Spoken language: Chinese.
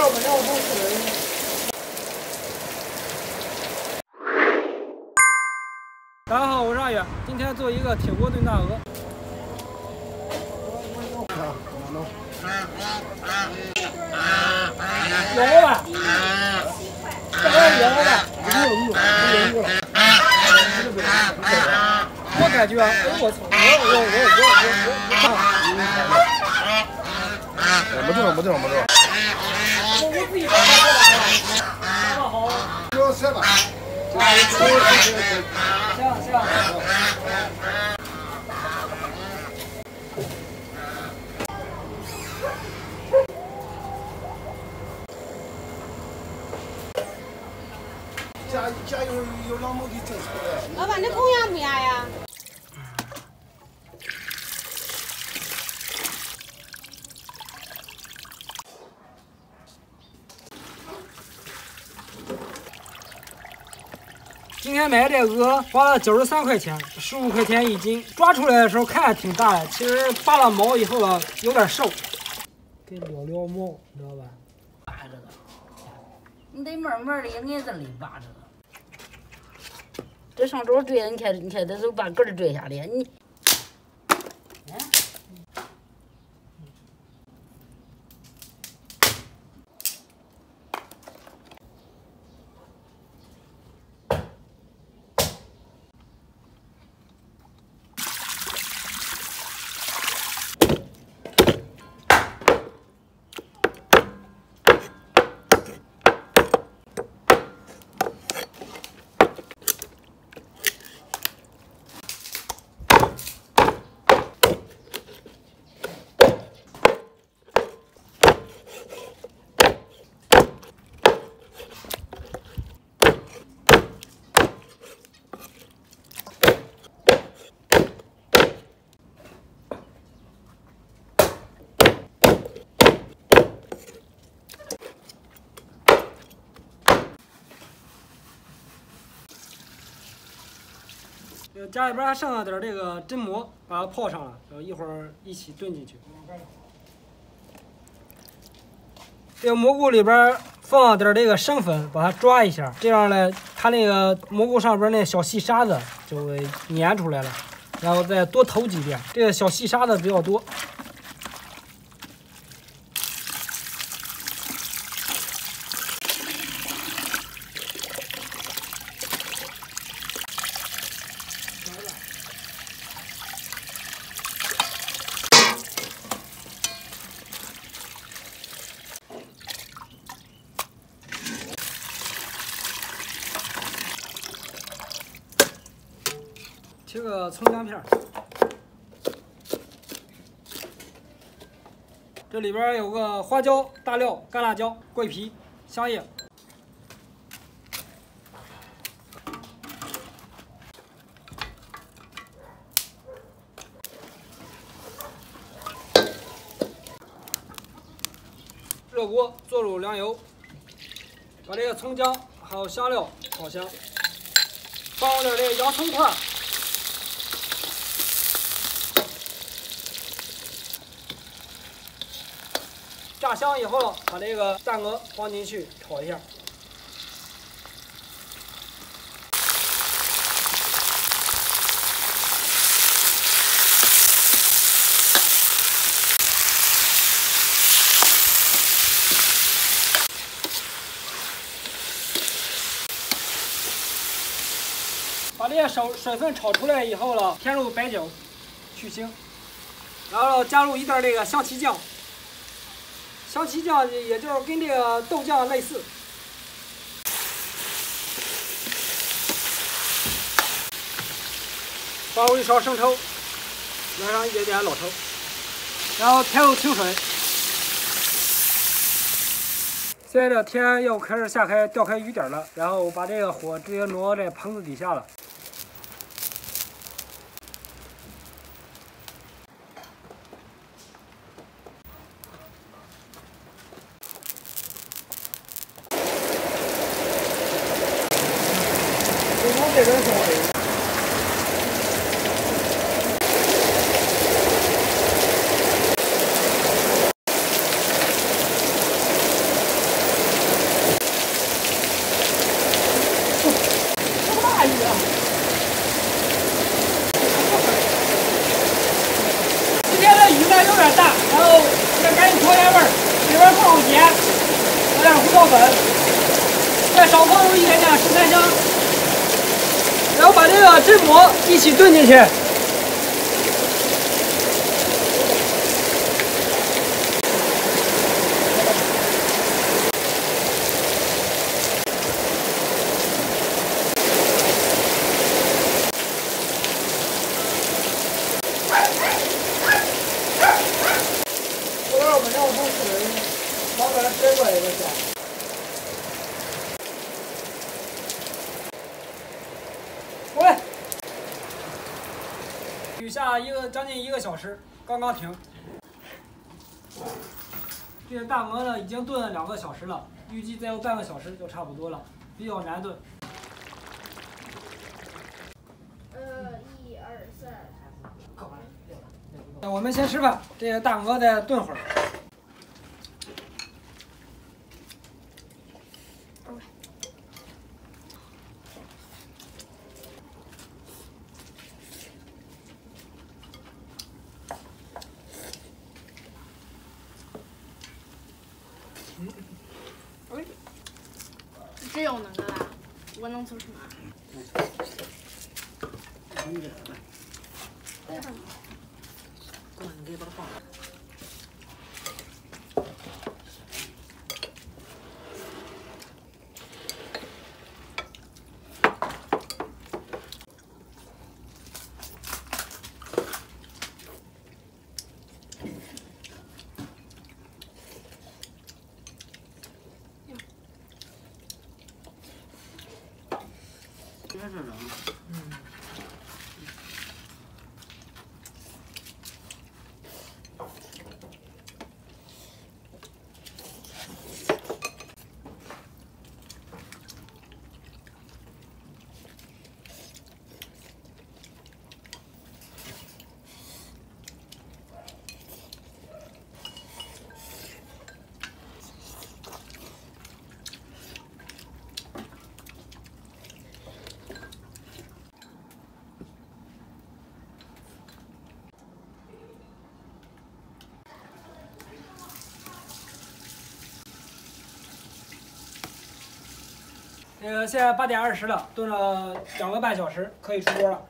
料不料不吃。大家好，我是阿远，今天做一个铁锅炖大鹅。有吧？这个有吧？我感觉，哎我操， 没这种。 我自己做的，好。 就吃吧。 行。 家有老母给整出来。 老板，这空压不压呀？ 今天买这鹅花了93块钱，15块钱一斤。抓出来的时候看着挺大的，其实扒了毛以后了有点瘦。给撩毛，你知道吧？ 扒着的，你得慢慢的捏着里扒着的。这上周坠了，你看，这都把根儿坠下来，你。 家里边还剩了点这个榛蘑，把它泡上了，然后一会儿一起炖进去。这个蘑菇里边放点这个生粉，把它抓一下，这样呢，它那个蘑菇上边那小细沙子就会粘出来了。然后再多投几遍，这个小细沙子比较多。切个葱姜片，这里边有个花椒、大料、干辣椒、桂皮、香叶。热锅做入凉油，把这个葱姜还有香料炒香。放点这个洋葱块，炸香以后，把这个蛋鹅放进去炒一下。把这些水分炒出来以后了，添入白酒，去腥，然后加入一点这个香旗酱。香旗酱也就是跟这个豆酱类似。放入一勺生抽，来上一点点老抽，然后添入清水。现在这天要开始掉开雨点了，然后把这个火直接挪在盆子底下了。这边烧的。 下食材香，然后把这个榛蘑一起炖进去。我们让我同事老板摘过来一个虾。喂，雨下将近1个小时，刚刚停。这个大鹅呢，已经炖了2个小时了，预计再有半个小时就差不多了，比较难炖。 1、2、3。 我们先吃饭，这个大鹅再炖会儿。 只有那个啦，我能做什么？ 你给把它放。这是什么？ 现在8点20了，炖了2个半小时，可以出锅了。